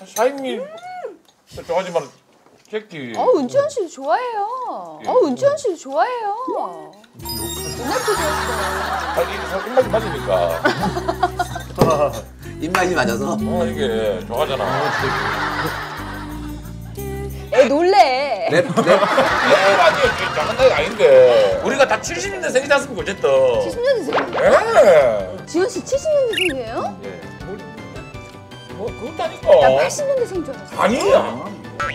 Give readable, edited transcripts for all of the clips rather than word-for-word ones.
사장님 좋아하지만 새끼. 은지원 씨 좋아해요. 은지원 씨 좋아해요. 옛날 표정이었어요. 입맛이 맞으니까. 입맛이 맞아서. 이게 좋아하잖아. 애 놀래. 랩. 아니에요. 작은 나이 아닌데. 우리가 다 70년대 생이지 않습니까 어쨌든. 70년대생. 예. 지원 씨 70년대생이에요? 예. 그것도 아니고. 나 80년대생인 줄 알았어. 아니야.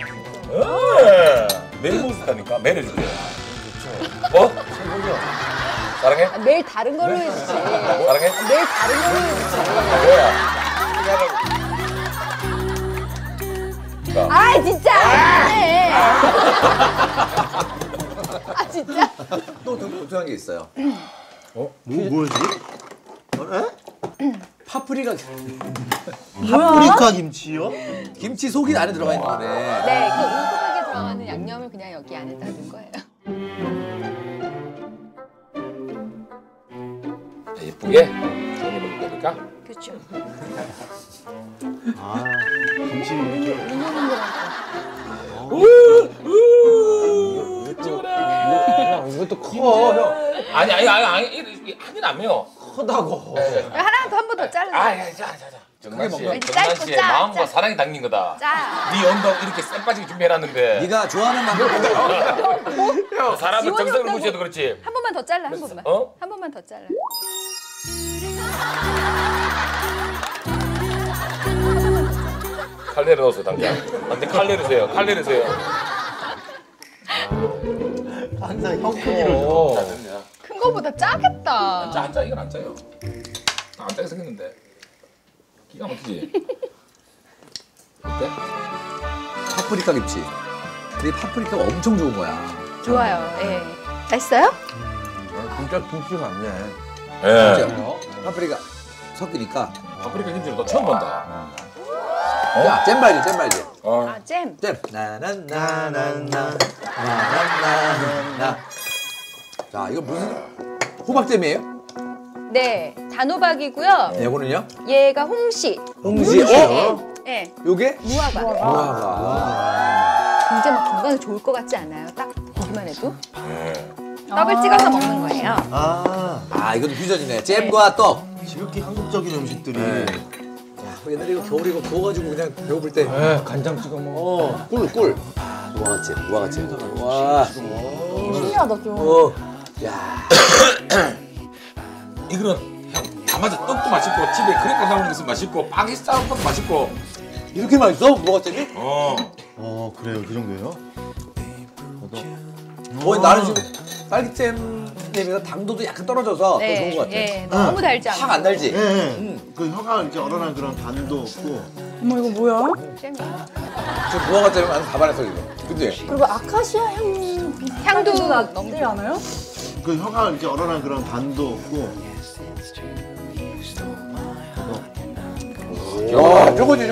예. 매일 먹었다니까. 매일 해줄게. 뭐? 사랑해? 매일 다른 걸로 해주지. 사랑해? 매일 다른 걸로 해주지. 뭐야? 아 진짜 안 해. 아 진짜. 또 궁금한 게 있어요. 뭐지? 파프리카. 파프리카 김치요? 김치 속이 안에 들어가 있는 거네. 네, 그 웅크하게 들어가는 양념을 그냥 여기 안에다 넣은 거예요. 예쁘게 손이 먹을 거니까. 그렇죠. 아, 김치 이렇게. 이것도 커, 형. 아니, 하긴 안 매워. 크다고. 하나 더 한 번 더 잘라. 자. 정난 씨, 짧고 정난 씨의 짜, 마음과 짜. 사랑이 담긴 거다. 짜. 네 언덕 이렇게 쎄 빠지게 준비해놨는데. 네가 좋아하는 만큼. 사람은 지원이 정성을 없다고. 무시해도 그렇지. 한 번만 더 잘라. 한 번만. 어? 한 번만 더 잘라. 칼 내려놓으세요, 당장. 당장 칼 내리세요. 칼 내리세요. 항상 형 크기로 줘. 큰 거보다 짜겠다. 안 짜, 이건 안 짜요. 안 짜게 생겼는데. 기가 막히지? 어때? 파프리카 김치. 근데 파프리카가 엄청 좋은 거야. 좋아요. 예. 맛있어요? 진짜 김치 같네. 예. 파프리카 섞이니까. 파프리카 김치를 너 처음 본다. 야, 잼 말지. 어. 아 잼. 잼. 나나나나나. 나나나나. 자, 이거 무슨 호박잼이에요? 네, 단호박이고요. 네, 이거는요? 얘가 홍시. 홍시. 예. 요게? 무화과. 무화과. 굉장히 막 건강에 좋을 것 같지 않아요? 딱 보기만 해도. 예. 떡을 찍어서 먹는 거예요. 아, 이것도 퓨전이네. 잼과 떡. 지극히 한국적인 음식들이. 네. 옛날에 이거 겨울에 이거 구워가지고 그냥 배고플 때. 간장 찍어 먹어. 꿀. 아, 무화과잼. 와. 신기하다 좀. 야. 이거는 형, 다 맞아. 떡도 맛있고, 집에 크래커 사오는 것은 맛있고, 빵이 싸운 것도 맛있고. 이렇게 맛있어? 무화과잼이? 그래요. 그 정도예요? 나는 지금 딸기잼 때문에 당도도 약간 떨어져서 더 좋은 것 같아. 네, 너무 달지 않고. 확 안 달지? 예. 그 혀가 이렇게 얼얼한 그런 간도 없고. 어머 이거 뭐야? 잼이야. 저 무화과잼은 완전 다 반했어, 이거. 그치? 그리고 아카시아 향 향도 너무 않아요? 그 혀가 이렇게 얼얼한 그런 간도 없고. 야, 저거지.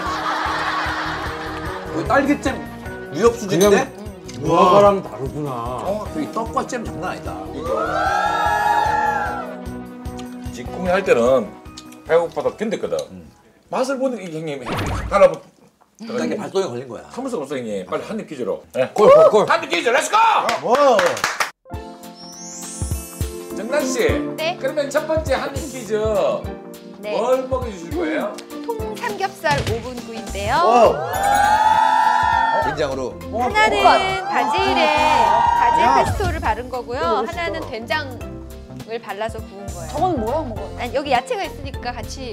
딸기잼 유럽 수준인데? 무화과랑 다르구나. 이 떡과 잼 장난 아니다. 직궁이 할 때는 배고파서 견뎠거든. 맛을 보니까 이 형님 달라붙. 이게 발동에 걸린 거야. 참을 수가 없어 형님. 빨리 한입 퀴즈로. 네. 골. 한입 퀴즈 렛츠고! 와. 정란 씨. 네. 그러면 첫 번째 한입 퀴즈 네. 뭘 먹여주실 거예요? 통삼겹살 5분 구이인데요. 된장으로. 하나는 바질 페스토를 바른 거고요. 하나는 된장을 발라서 구운 거예요. 저건 뭐랑 먹어요? 아니, 여기 야채가 있으니까 같이.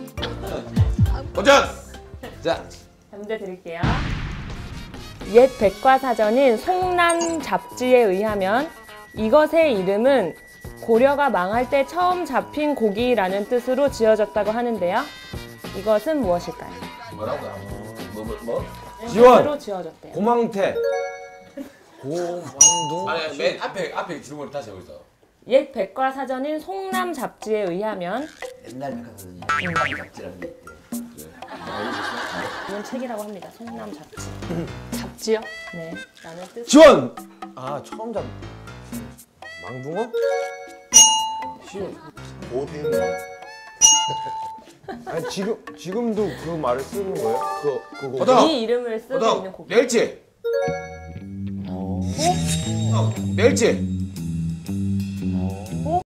도전! 자, 문제 드릴게요. 옛 백과사전인 송남 잡지에 의하면 이것의 이름은 고려가 망할 때 처음 잡힌 고기라는 뜻으로 지어졌다고 하는데요. 이것은 무엇일까요? 뭐라고요? 뭐? 뜻으로 지어졌대요. 고망태. 아니 맨 앞에 질문을 다시 해보세요. 옛 백과사전인 송남 잡지에 의하면 옛날 백화사전이 잡지라는 게 있대. 이건 책이라고 합니다. 송남 잡지. 잡지요? 네, 라는 뜻. 지원! 처음 잡. 망둥어? 고대는. 아니 지금도 그 말을 쓰는 거예요? 그거. 허덕. 이 이름을 쓰고 있는 허덕. 고기. 멸치. 멸치.